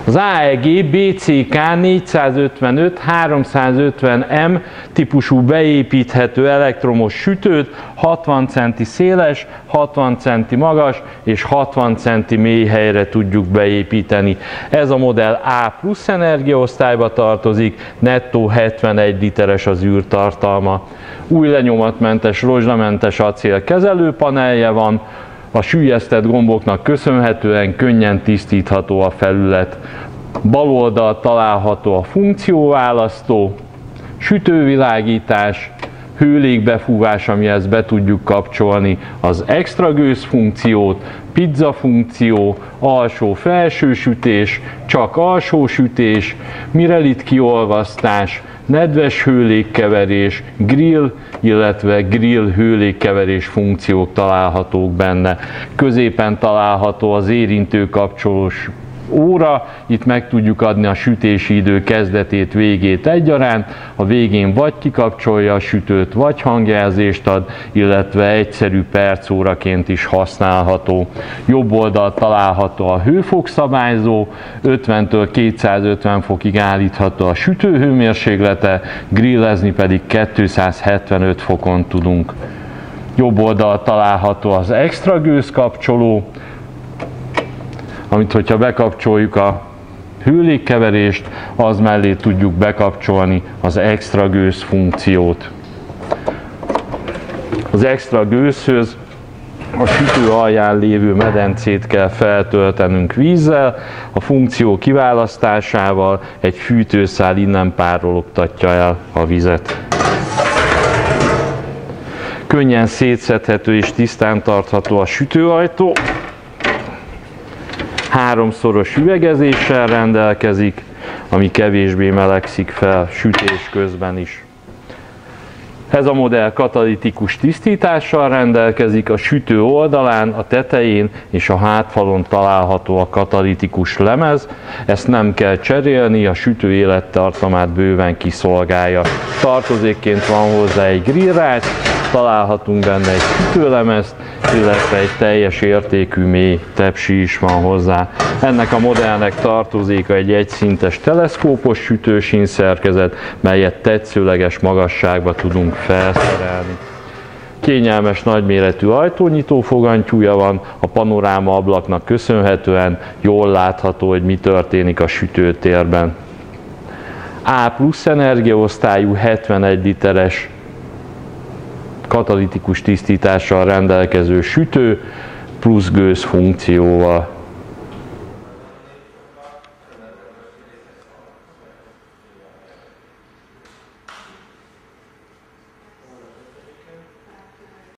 Az AEG BCK 455-350M típusú beépíthető elektromos sütőt 60 cm széles, 60 cm magas és 60 cm mély helyre tudjuk beépíteni. Ez a modell A+ energiaosztályba tartozik, nettó 71 literes az űrtartalma. Új lenyomatmentes, rozsdamentes acél kezelőpanelje van, a süllyesztett gomboknak köszönhetően könnyen tisztítható a felület. Bal oldalt található a funkcióválasztó, sütővilágítás, hőlégbefúvás, amihez be tudjuk kapcsolni az extra gőz funkciót, pizza funkció, alsó-felső sütés, csak alsó sütés, mirelit kiolvasztás, nedves hőlégkeverés, grill, illetve grill hőlégkeverés funkciók találhatók benne. Középen található az érintőkapcsolós óra, itt meg tudjuk adni a sütési idő kezdetét, végét egyaránt, a végén vagy kikapcsolja a sütőt, vagy hangjelzést ad, illetve egyszerű percóraként is használható. Jobb oldalt található a hőfokszabályzó, 50-től 250 fokig állítható a sütő hőmérséklete, grillezni pedig 275 fokon tudunk. Jobb oldalt található az extra gőzkapcsoló, amit hogyha bekapcsoljuk a hőlégkeverést, az mellé tudjuk bekapcsolni az extra gőz funkciót. Az extra gőzhöz a sütő alján lévő medencét kell feltöltenünk vízzel, a funkció kiválasztásával egy fűtőszál innen párologtatja el a vizet. Könnyen szétszedhető és tisztán tartható a sütőajtó. 3-szoros üvegezéssel rendelkezik, ami kevésbé melegszik fel sütés közben is. Ez a modell katalitikus tisztítással rendelkezik, a sütő oldalán, a tetején és a hátfalon található a katalitikus lemez, ezt nem kell cserélni, a sütő élettartamát bőven kiszolgálja. Tartozékként van hozzá egy grillrács, találhatunk benne egy sütőlemezt, illetve egy teljes értékű mély tepsi is van hozzá. Ennek a modellnek tartozéka egy egyszintes teleszkópos sütősín szerkezet, melyet tetszőleges magasságba tudunk felszerelni. Kényelmes nagyméretű ajtónyitó fogantyúja van, a panoráma ablaknak köszönhetően jól látható, hogy mi történik a sütőtérben. A+ energiaosztályú 71 literes katalitikus tisztítással rendelkező sütő plusz gőz funkcióval.